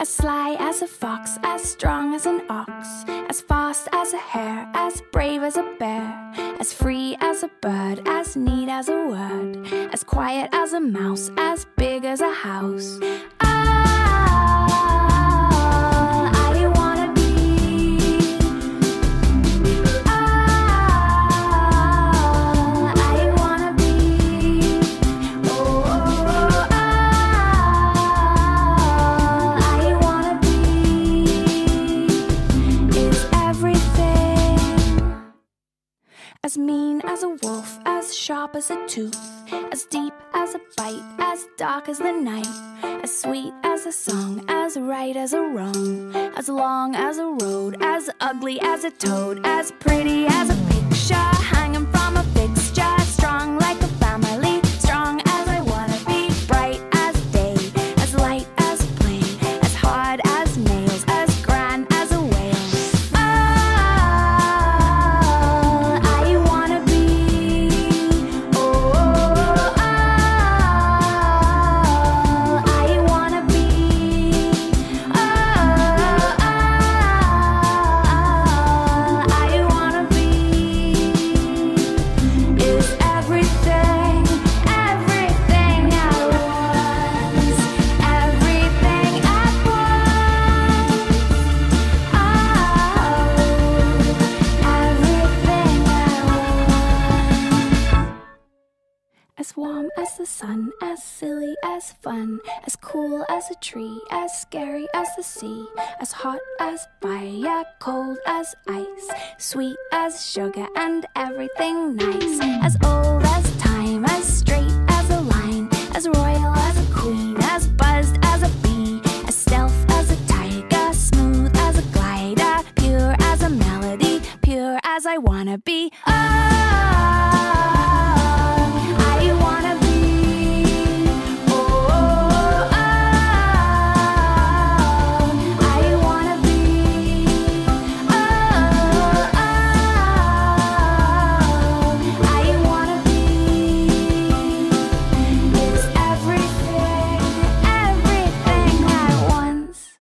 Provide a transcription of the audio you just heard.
As sly as a fox, as strong as an ox, as fast as a hare, as brave as a bear, as free as a bird, as neat as a word, as quiet as a mouse, as big as a house. As mean as a wolf, as sharp as a tooth, as deep as a bite, as dark as the night, as sweet as a song, as right as a wrong, as long as a road, as ugly as a toad, as pretty as a picture hanging from a fixture, strong like a family, strong as I wanna be, bright as day, as light as a plane, as hard as nails, as grand as a whale. As warm as the sun, as silly as fun, as cool as a tree, as scary as the sea, as hot as fire, cold as ice, sweet as sugar and everything nice, as old as time, as straight as a line, as royal as a queen, as buzzed as a bee, as stealth as a tiger, smooth as a glider, pure as a melody, pure as I wanna be.